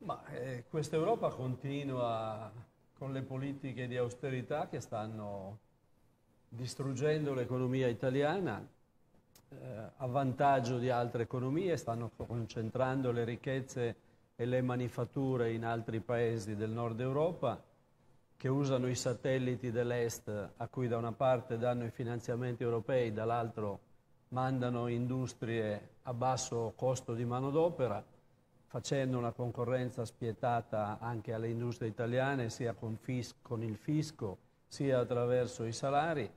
Questa Europa continua con le politiche di austerità che stanno distruggendo l'economia italiana a vantaggio di altre economie, stanno concentrando le ricchezze e le manifatture in altri paesi del nord Europa che usano i satelliti dell'est a cui da una parte danno i finanziamenti europei, dall'altro mandano industrie a basso costo di manodopera, facendo una concorrenza spietata anche alle industrie italiane, sia con il fisco, sia attraverso i salari,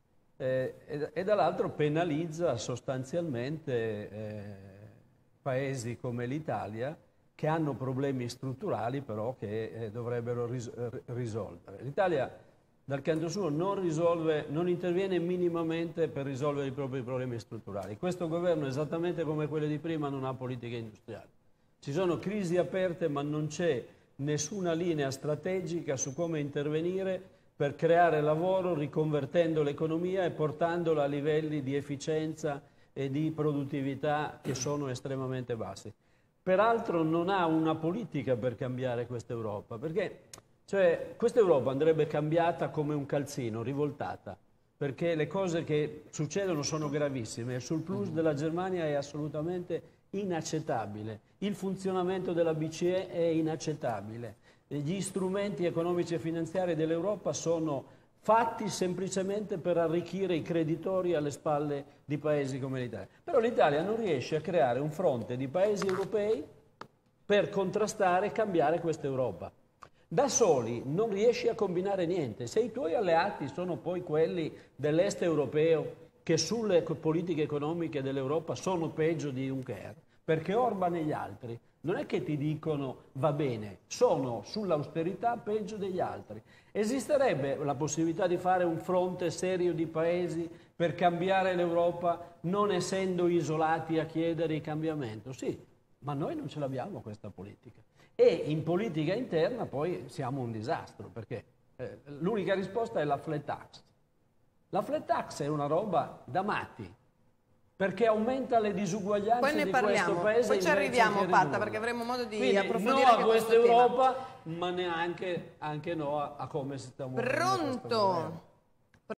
e dall'altro penalizza sostanzialmente paesi come l'Italia, che hanno problemi strutturali però che dovrebbero risolvere. L'Italia dal canto suo non interviene minimamente per risolvere i propri problemi strutturali. Questo governo, esattamente come quelli di prima, non ha politica industriale. Ci sono crisi aperte, ma non c'è nessuna linea strategica su come intervenire per creare lavoro, riconvertendo l'economia e portandola a livelli di efficienza e di produttività che sono estremamente bassi. Peraltro non ha una politica per cambiare questa Europa, perché questa Europa andrebbe cambiata come un calzino, rivoltata, perché le cose che succedono sono gravissime. Il surplus della Germania è assolutamente inaccettabile, il funzionamento della BCE è inaccettabile, gli strumenti economici e finanziari dell'Europa sono fatti semplicemente per arricchire i creditori alle spalle di paesi come l'Italia. Però l'Italia non riesce a creare un fronte di paesi europei per contrastare e cambiare questa Europa. Da soli non riesci a combinare niente. Se i tuoi alleati sono poi quelli dell'est europeo, che sulle politiche economiche dell'Europa sono peggio di Juncker, perché Orban e gli altri non è che ti dicono va bene, sono sull'austerità peggio degli altri. Esisterebbe la possibilità di fare un fronte serio di paesi per cambiare l'Europa non essendo isolati a chiedere il cambiamento? Sì, ma noi non ce l'abbiamo questa politica. E in politica interna poi siamo un disastro, perché l'unica risposta è la flat tax. La flat tax è una roba da matti, perché aumenta le disuguaglianze poi ne di parliamo, questo paese. poi ci arriviamo, Patta, perché avremo modo di approfondire no anche a questa questo Europa, tema. ma neanche no a come si sta muovendo. Pronto?